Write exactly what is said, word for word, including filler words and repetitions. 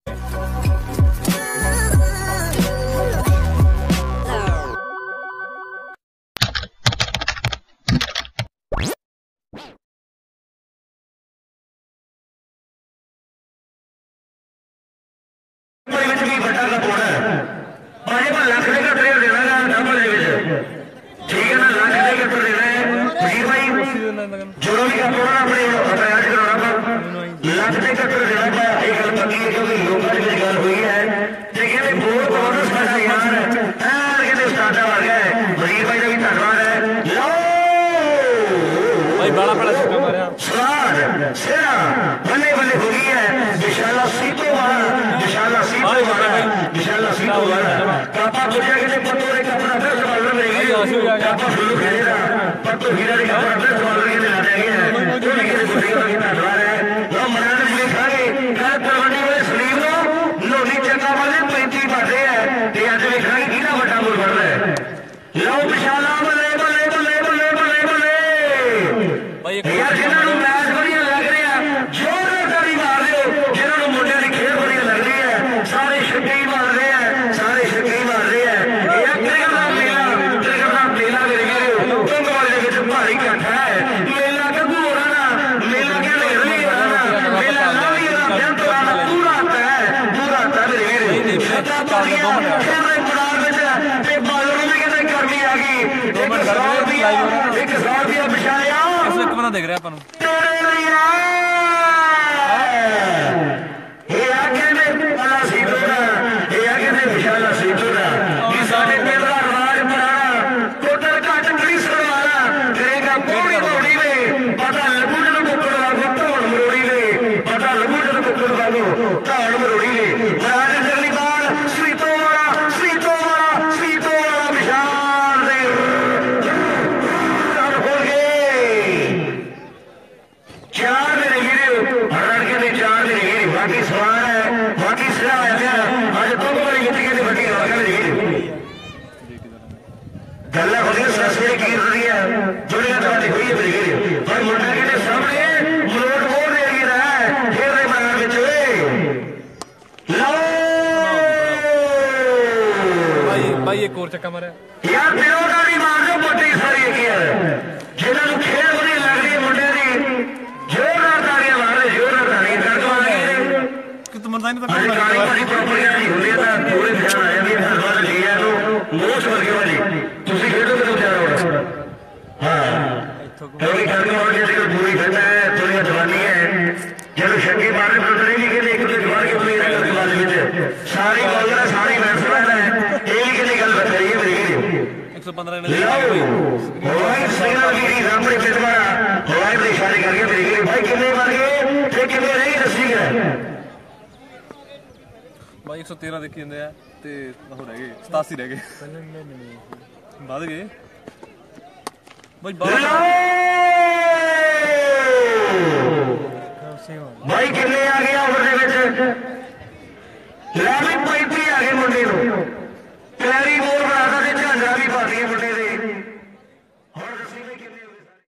देख रहे अपन चक्का मारे यार दिलों का भी मार दो मोटी सारी एक यार जिन्होंने खेल बड़ी लग रही है मुंडे दी जोरदार तालियां मार रहे जोरदार तालियां कर दो आगे कि तुम मरदा नहीं तो अधिकारी वाली प्रॉपर्टी नहीं होती है तो पूरे ध्यान आया भी हलवा लिया तो मोस्ट वर्गे वाली तुसी खेलो तो जा रहा हो हां क्योंकि करके और जैसे कोई पूरी खेलता है थोड़ी जवानी है जब शंकी मारने पर नहीं लिखे थे एक तो जवान के पूरी रंग के बाद में सारी बॉलर सारी बैट्समैन है एक के लिए गल बता रही है मेरी एक सौ पंद्रह ने हवाई सिग्नल की रामपुरी पेटवाड़ा हवाई से इशारे करके मेरी भाई कितने मार गए ते कितने रही रस्सी गए भाई एक सौ तेरह देखी ਜਾਂਦੇ ਆ ਤੇ ਉਹ ਰਹਿ ਗਏ सतासी ਰਹਿ गए ਵੱਧ ਗਏ भाई भाई कितने आ गया